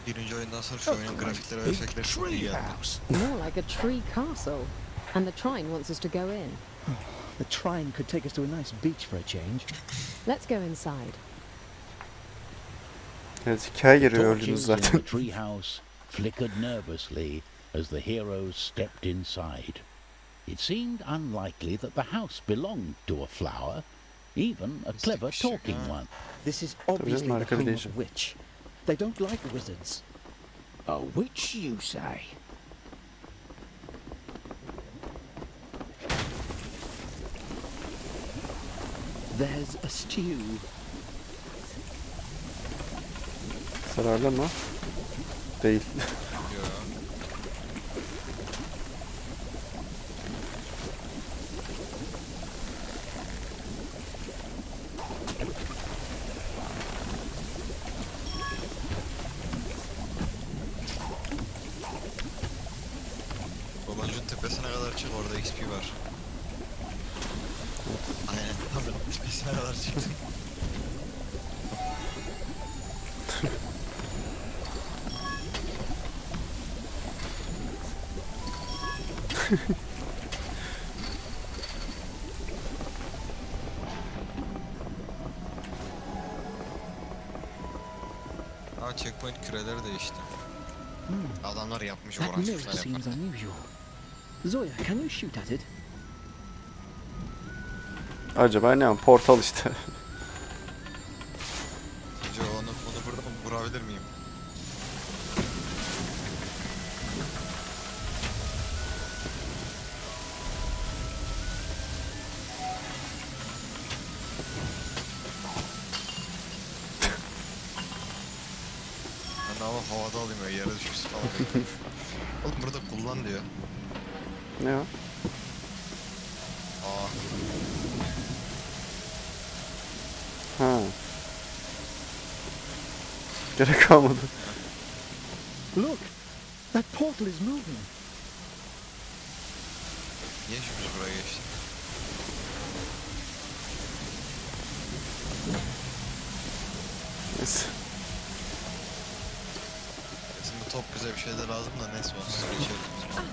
Birinci oyundan sonra şu oyunun grafikleri ve efektleri çok iyi geldi. More like a tree castle. And the Trine wants us to go in. The Trine could take us to a nice beach for a change. Let's go inside. Evet, hikaye giriyor Torches gördünüz in zaten. the treehouse flickered nervously as the heroes stepped inside. It seemed unlikely that the house belonged to a flower, even a clever talking one. This is obviously the harika bir home of değişim. a witch. They don't like wizards. A witch, you say? There's a stew. Zararlı mı? Değil. Yo. Babancının tepesine kadar çık, orada XP var. Aynen, tam tepesine kadar çıktım. Aa, checkpoint küreleri değişti. Adamlar yapmış, That uğraşmışlar mirror seems yaparken. unusual. Zoya, can you shoot at it? Acaba ne? Portal işte. Önce onu burada vurabilir miyim? Ben ama havada alayım, öyle yere düşürsün falan. Oğlum burada kullan diyor. Ne o? Aa, Ha. Gerek kalmadı. Look, that portal is moving. niye şimdi buraya geçtin? Neyse. Bizim bu top bize bir şey de lazım da, neyse onsuz geçeriz.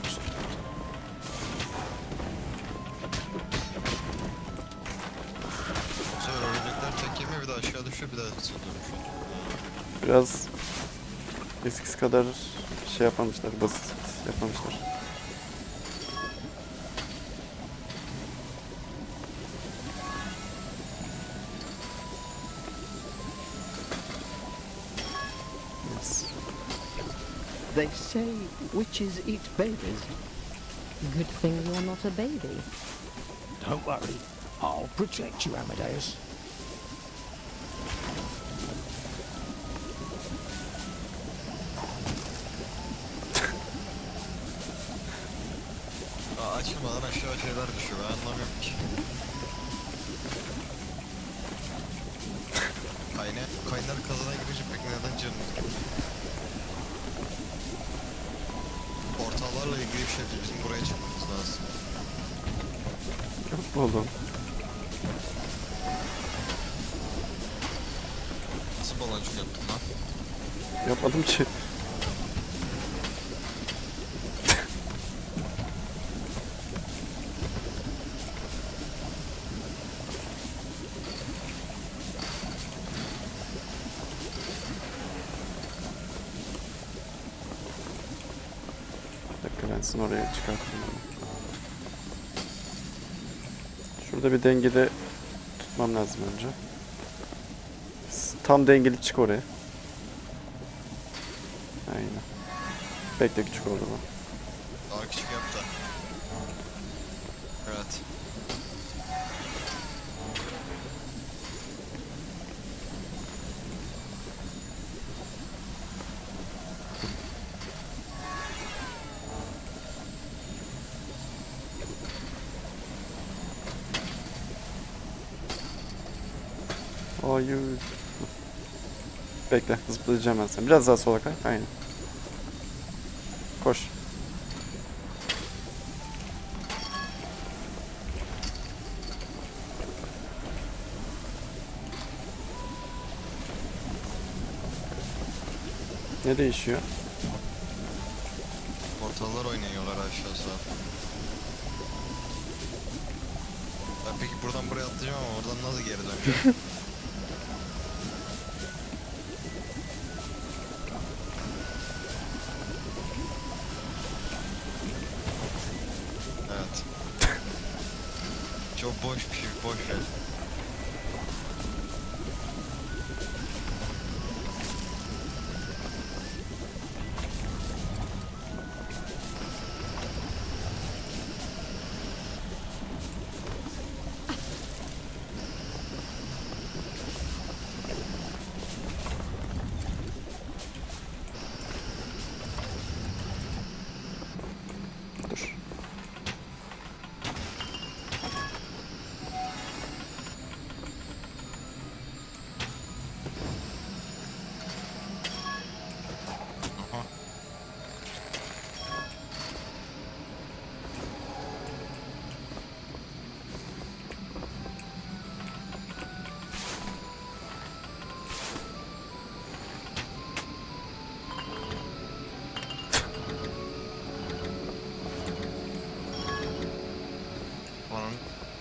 Bu sefer örümcekler tek yemiyor, bir de aşağı düşüyor, bir de hızlı dönüşüyor. Biraz eskisi kadar şey yapmamışlar, basit yapmamışlar. Yes. They say witches eat babies. Good thing you're not a baby. Don't worry, I'll protect you, Amadeus. Aa, açılmadan aşağı şeyler düşüyor, ben anlamıyorum ki. Kaynar kazana girince pek neden canım? Portallarla ilgili bir şey, bizim buraya çıkmamız lazım. Yapma oğlum. Nasıl baloncuk yaptın lan? Yapmadım ki. Bir dakika, ben seni oraya çıkartayım onu. Şurada bir dengede tutmam lazım önce. Tam dengeli çık oraya. Aynen. Bekle, küçük oldu bu. Daha küçük yap da. Evet. Hayır. Bekle, zıplayacağım ben sen. Biraz daha sola kay. Aynen. Koş. Ne değişiyor? Portallar oynuyorlar aşağısı. Ben peki buradan buraya atlayacağım ama oradan nasıl geri döneceğim? Evet. Çok boş bir şey, boş ver. Dur. Aha. Onun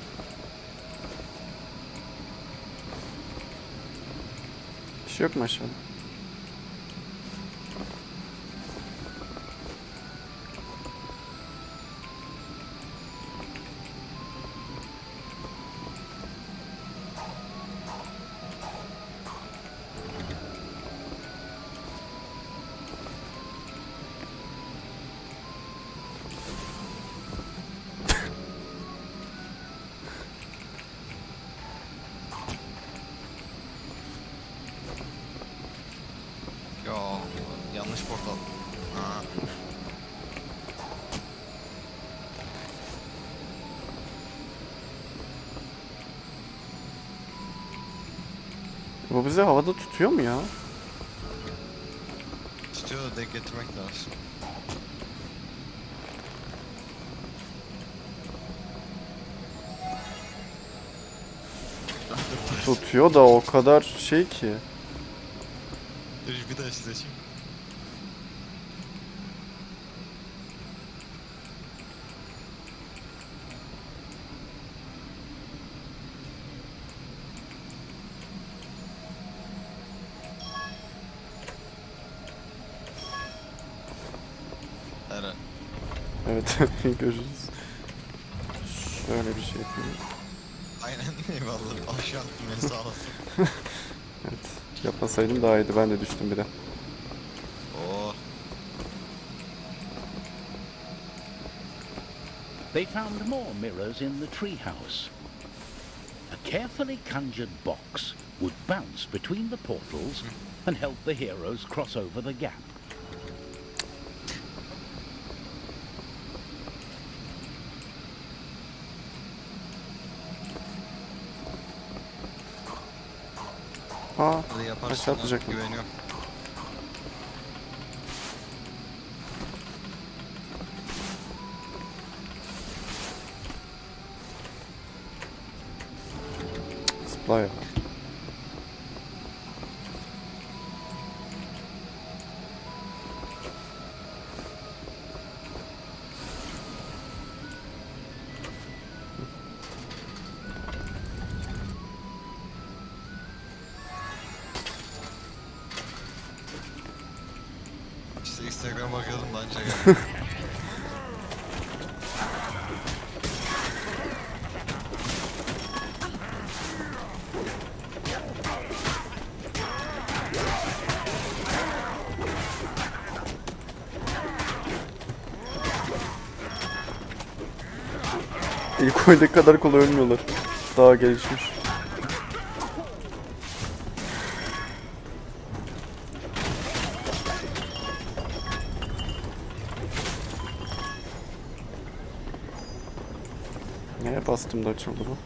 Bir şey yok mu aşağıda? ya yanlış portal. Ha. Bu bizi havada tutuyor mu ya? Tutuyor da denk getirmek lazım. Tutuyor da o kadar şey ki. Dur bir daha seçeyim. Hele. Evet, görürüz. Şöyle bir şey yapayım. Aynen eyvallah. Aşağı attım beni sağ olasın. Evet, yapmasaydım daha iyiydi. Ben de düştüm bir de. Oo. They found more mirrors in the treehouse. A carefully conjured box would bounce between the portals and help the heroes cross over the gap. Aa, Hadi yaparsın. aşağı atlayacaktım. Güveniyorum. Zıpla ya. İşte Instagram bakıyordum da anca geldi. İlk oyundaki kadar kolay ölmüyorlar. Daha gelişmiş. Neye bastım da açıldı bu?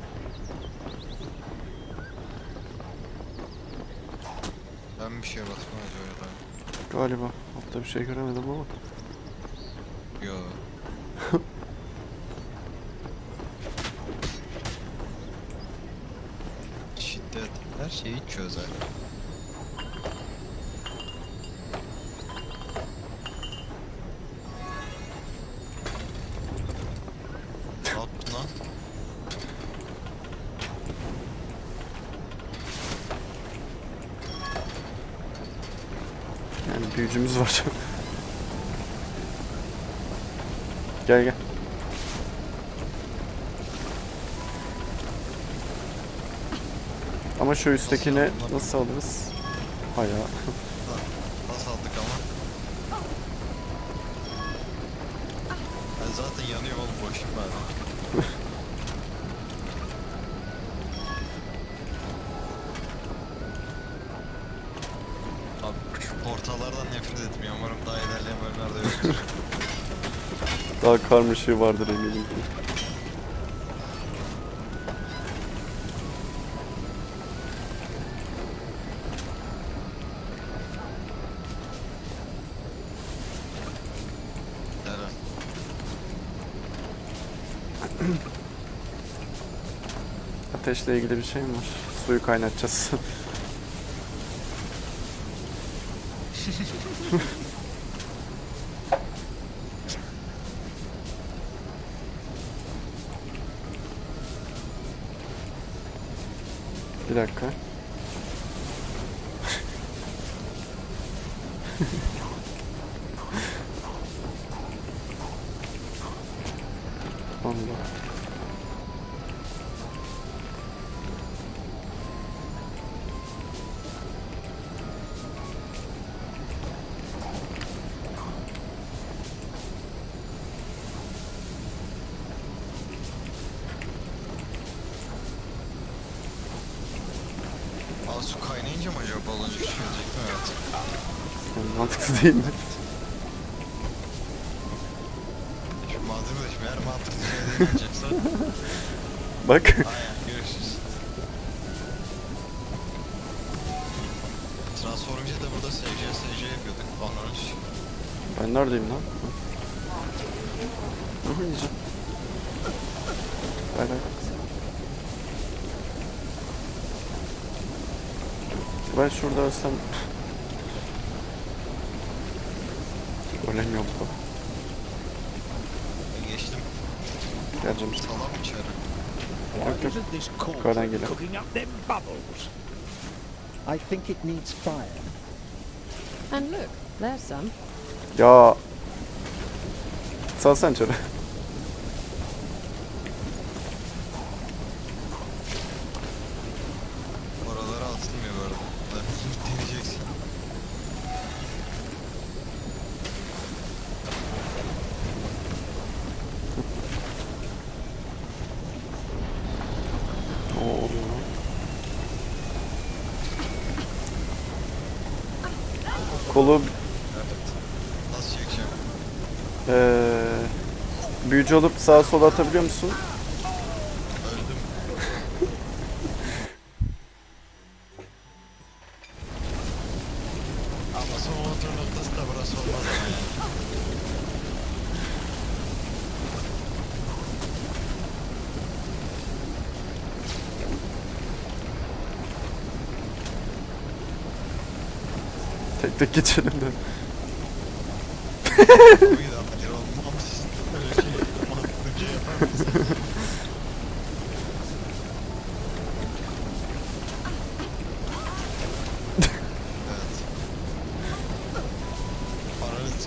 Ben bir şeye basmam acaba ya da. Galiba. Altta bir şey göremedim ama. Yo. Şiddet her şeyi çözer. büyücümüz var. Gel gel. Ama şu üsttekini nasıl alırız? Hayır. Nasıl aldık ama? Ben zaten yanıyor oğlum, boşluk var. Abi şu portallardan nefret etmiyorum. Umarım daha ilerleyen bölümlerde yoktur. Daha karmaşığı vardır eminim ki. Evet. Ateşle ilgili bir şey mi var? Suyu kaynatacağız. Bir dakika. Allah. Aa, su kaynayınca mı acaba baloncuk gelecek mi? Evet. Yani mantıklı değil mi? Şu mantıklı değil mi? Eğer mantıklı şey değil olacaksa. Bak. Aynen, görüşürüz. Transforming'de de burada SC yapıyorduk. Anladın. Ben neredeyim lan? Hı, yiyeceğim. Bay bay. Ben şurada ölsem... Ölen yok bu. Ben geçtim. Geleceğim işte. Salam içeri. Yok yok. Isn't this Yukarıdan cauldron geliyor. cooking up them bubbles? I think it needs fire. And look, there's some. Ya. Salsan içeri. Oralara atılmıyor bu arada. Deneyeceksin. Oo. Kolu Evet. Nasıl çekeceğim? büyücü olup sağa sola atabiliyor musun? Öldüm. Ama son motor noktası da burası olmaz ama yani. Tek tek geçelim de. Mıydı ama ya, mantıksız. Öyle şey, mantıklı bir şey yapar mısın? Evet. Paranız.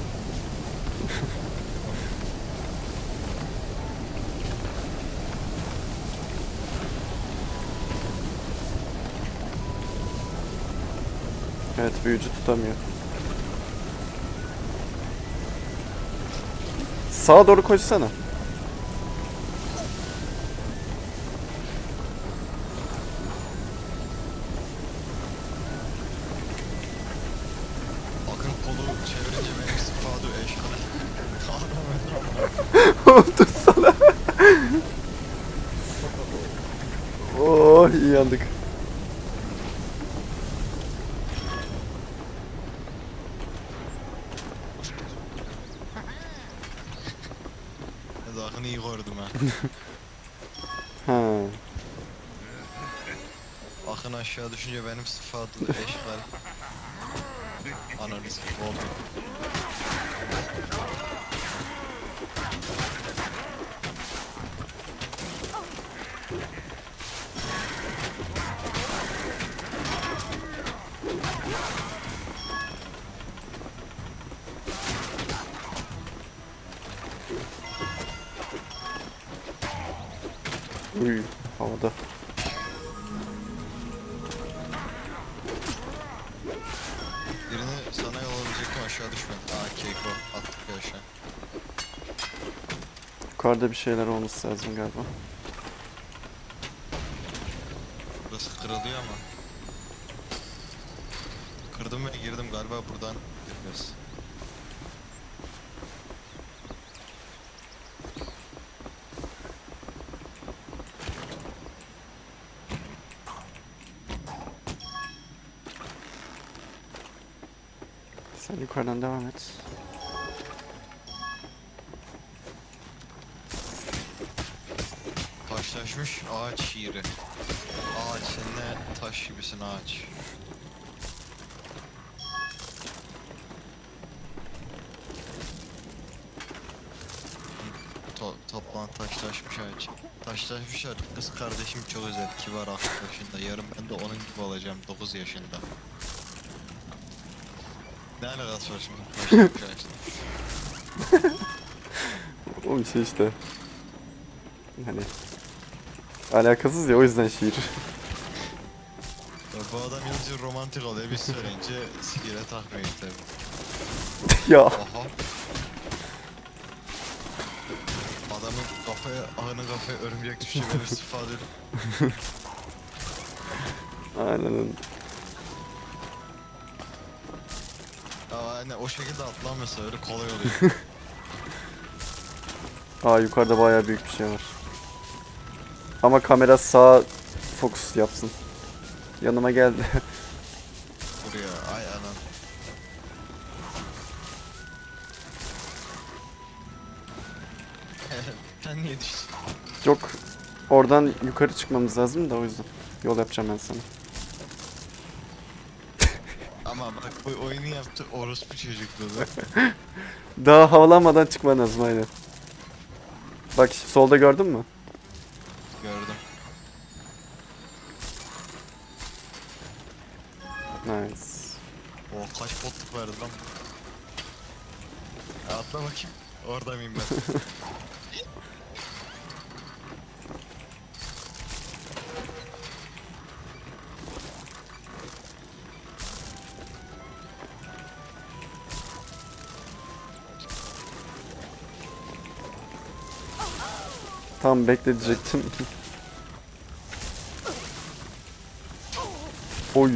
Evet, büyücü tutamıyor. Sağa doğru koşsana. Bakın kolu çevirince benim istifade eşkali. Adam Tutsana. Oh, iyi yandık. Zakını iyi korudum ha. Ha. Akın aşağı düşünce benim sıfatlı eşkal. Ananı sikip oldu. Uy, havada. Birini sana yollayacaktım, aşağı düşme. Aa, Keiko attık ya aşağı. Yukarıda bir şeyler olması lazım galiba. Burası kırılıyor ama. Kırdım ve girdim galiba, buradan gireceğiz. Sen yukarıdan devam et. Taşlaşmış ağaç şiiri. Ağaç, sen ne taş gibisin ağaç. Toplan taşlaşmış ağaç. Taşlaşmış ağaç. Kız kardeşim çok özel, kibar, aklı başında. Yarın ben de onun gibi olacağım, 9 yaşında. Ne alakası var şimdi taşlaşmış ağaçla? O bir şey işte. Hani alakasız ya, o yüzden şiir. Ya bu adam yalnızca romantik oluyor, biz söyleyince sigara takmıyor tabi. Ya Aha. Adamın kafaya, ağının kafaya örümcek düşüyor, böyle istifa ediyor. aynen. Yani o şekilde atlanmasa öyle kolay oluyor. Aa, yukarıda bayağı büyük bir şey var. Ama kamera sağa fokus yapsın. Yanıma geldi. Buraya, ay anam. Sen niye düştün? Yok, oradan yukarı çıkmamız lazım da o yüzden. Yol yapacağım ben sana. Ama bak, bu oyunu yaptı orospu çocukluğu. Daha havalanmadan çıkman lazım, aynen. Bak solda gördün mü? Gördüm. Nice. O kaç potluk verdi lan. Ya atla bakayım. Orada mıyım ben? Tam bekle diyecektim. Oy.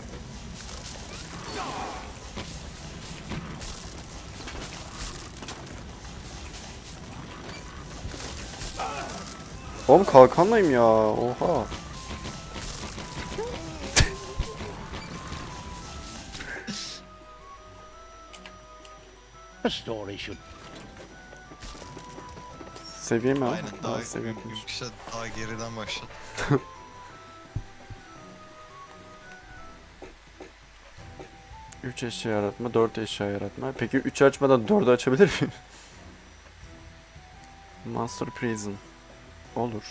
Oğlum kalkanlayım ya. Oha. A story should Seviye mi? Aynen, daha seviye. yüksel, daha geriden başladı. 3 eşya yaratma, 4 eşya yaratma. Peki 3 açmadan 4'ü açabilir miyim? Master Prison. Olur.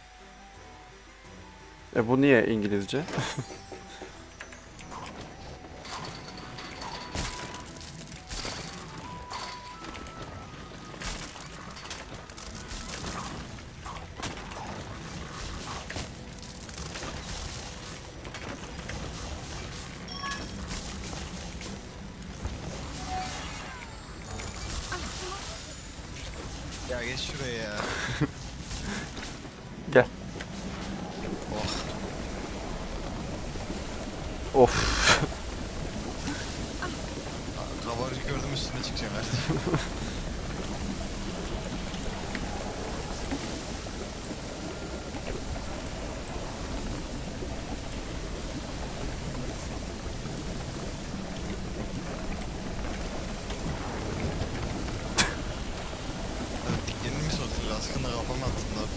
Bu niye İngilizce? Ya geç şuraya ya. Gel. Oh. Of. Kabarcık gördüm, üstüne çıkacağım artık. Diklenini mi soktun? Askında kafama attın da.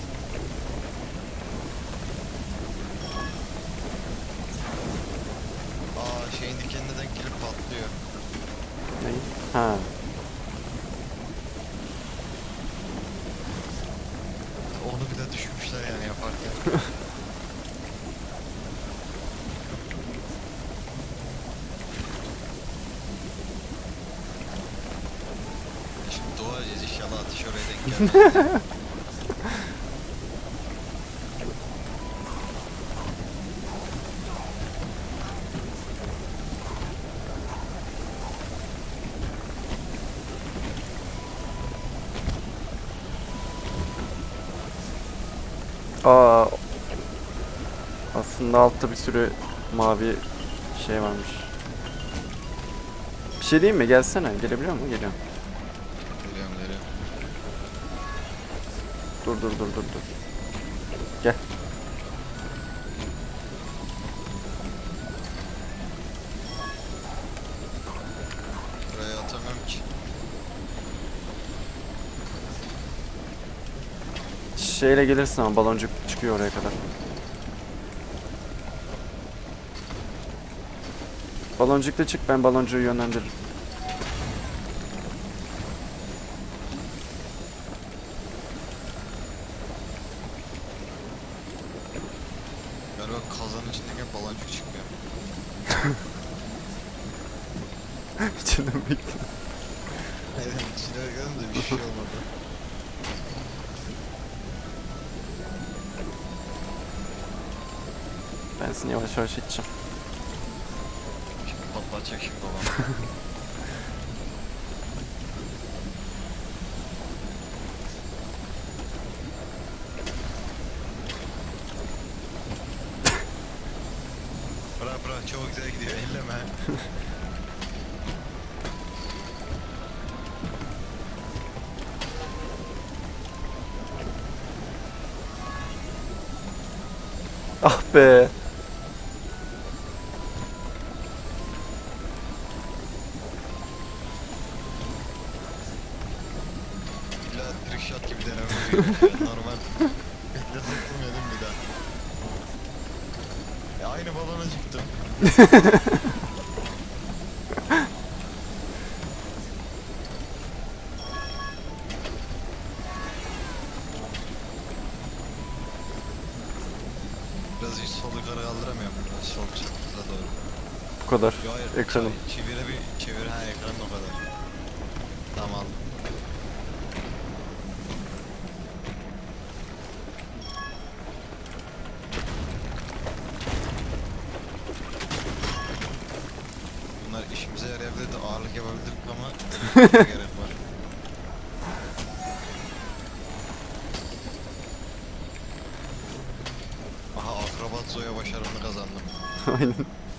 Aa, şeyin dikenine denk gelip patlıyor. Ne? Ha. Onu bir de düşmüşler yani yaparken. Şimdi dua edeceğiz inşallah, ateş oraya denk geldi. Aa. Aslında altta bir sürü mavi şey varmış. Bir şey diyeyim mi? Gelsene. Gelebiliyor mu? Geliyorum. Geliyorum. Dur. Gel. Buraya atamam ki. Şeyle gelirsin ama baloncuk çıkıyor oraya kadar. Baloncukla çık, ben baloncuğu yönlendiririm. Galiba kazanın içindeyken baloncuk çıkmıyor. İçinden bekle. Aynen içine geldim de bir şey olmadı. Ben seni yavaş yavaş içeceğim. Şimdi patlatacak şimdi babam. Bırak çok güzel gidiyor elleme. Ah be. İlla trickshot gibi denemem. Normal. Bekle zıplamıyordum bir daha. Aynı balona çıktım. Biraz hiç sol yukarı kaldıramıyorum. Biraz sol çizgiye doğru. Bu kadar. Yo, hayır. Ekranım. Çevir ha ekranın o kadar. Tamam. Bunlar işimize yarayabilir de ağırlık yapabildik ama gerek var. Aha akrobat Zoya başarımını kazandım. Aynen.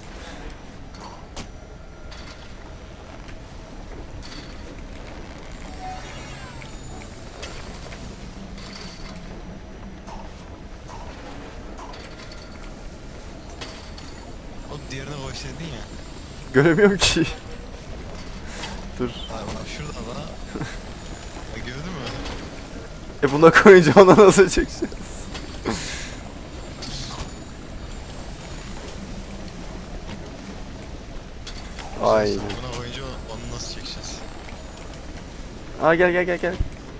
O diğerini koysaydın ya. Göremiyorum ki. Dur. Ay bak şuradan bana. Ya gördün mü? Buna koyunca ona nasıl çekeceğiz? Ay. Buna koyunca onu nasıl çekeceğiz? Aa gel.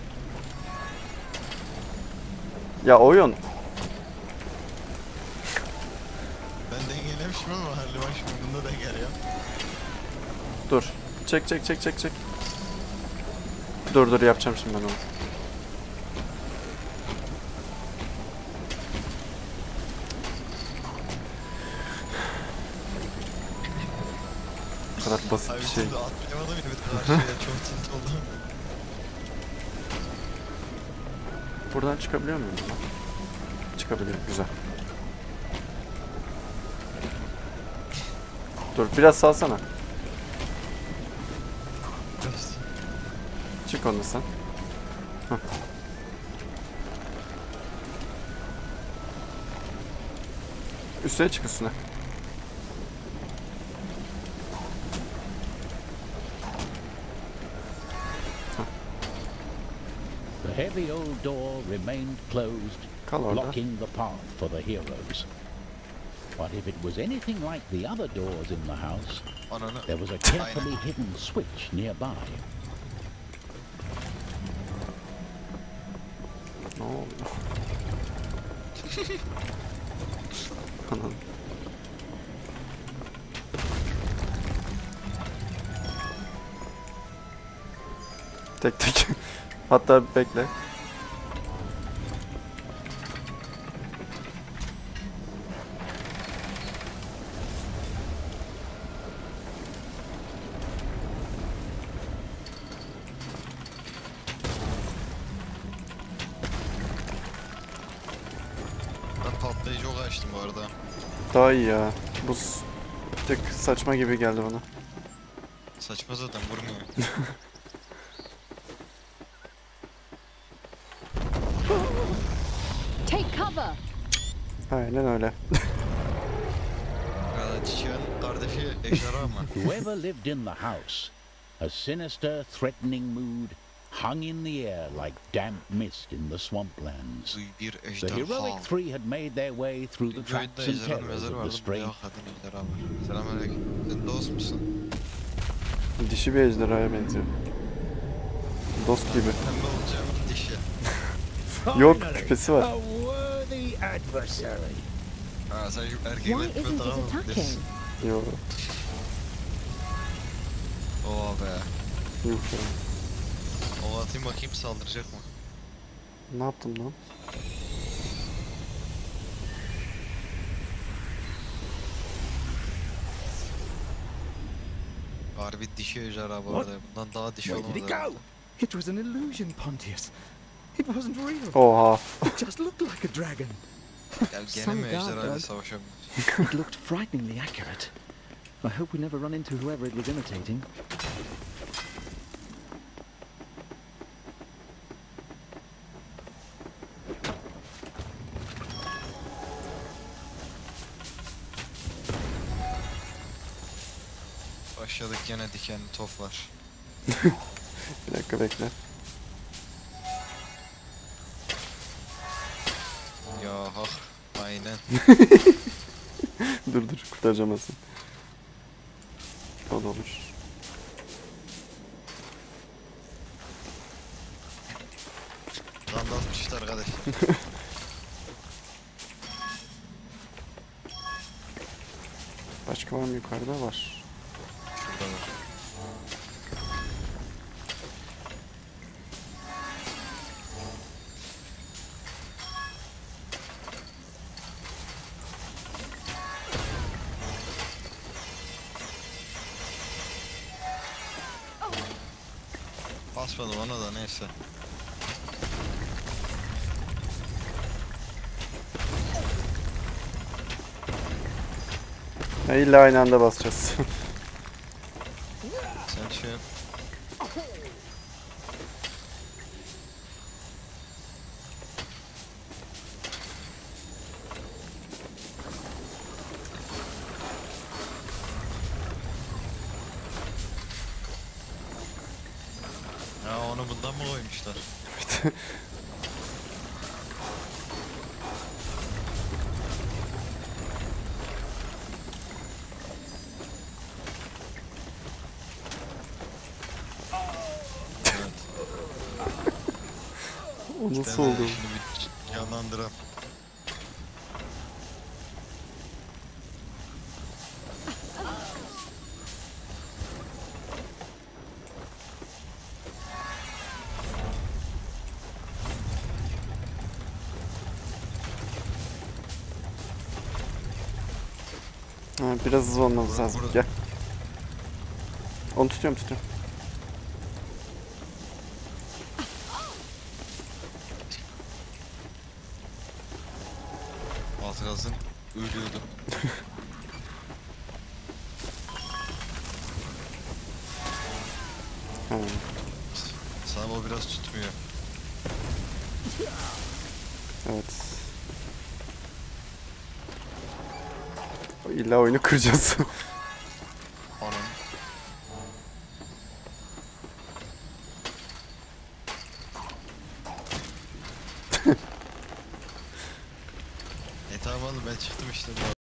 Ya oyun. Ben dengelemişim ama halde bak şimdi bunda dengel ya. Dur. Çek. Dur yapacağım şimdi ben onu. Bu kadar basit Abi bir şey. şimdi atlayamadım ya bir de karşıya çok tilt oldum. Buradan çıkabiliyor muyum? Çıkabiliyorum, güzel. Dur biraz salsana. Çık onu sen. Hah. Üstüne çık üstüne. The heavy old door remained closed, Kal orada. blocking the path for the heroes. But if it was anything like the other doors in the house, Ananı. there was a carefully hidden switch nearby. Ne oldu? Anam. Tek. Hatta bekle. arada. Daha iyi ya. Buz bir tık saçma gibi geldi bana. Saçma zaten vurmuyor. Take cover! Aynen öyle. Ya Çiçek'in kardeşi ejderha mı? Whoever lived in the house, a sinister, threatening mood hung in the air like damp mist in the swamplands. Duy bir The ejderha. heroic three had made their way through the Bir oyunda traps and ejderha terrors mezarı of the vardı. strange. Ya kadın ejderha var. Selamünaleyküm. Sen dost musun? Dişi bir ejderhaya benziyor. Dost gibi. Pembe olacağım dişi. Yok, Finally, küpesi var. a worthy adversary. Ha sen şu Why erkekler isn't küpe it tamam mı? attacking? Yo. Oo be. Yuh ya. O atayım bakayım saldıracak mı? Ne yaptım lan? Harbi dişi ejderha bu What? arada. Bundan daha dişi Where did olmaz it go? herhalde. It was an illusion, Pontius. It wasn't real. Oha. It just looked like a dragon. Gel gene Some mi ejderhayla guard. savaşamıyoruz? It looked frighteningly accurate. I hope we never run into whoever it was imitating. Başladık gene dikenli toplar. Bir dakika bekle. Ya hak. Aynen. Dur kurtaracağım aslında. O da olur. Randal pişti arkadaş. Başka var mı yukarıda? Var. Şurada var. Basmadı ona da neyse. Ya illa aynı anda basacağız. Sen şu ya onu bundan mı koymuşlar? Evet. O nasıl Ben de oldu? Şimdi bir canlandıram. Ha, biraz hızlı olmamız Burada- lazım. burada. Gel. Onu tutuyorum. Az kalsın ölüyordu. Ha. Sana o biraz tutmuyor. Evet. İlla oyunu kıracağız. Onun. Tamam oğlum ben çıktım işte.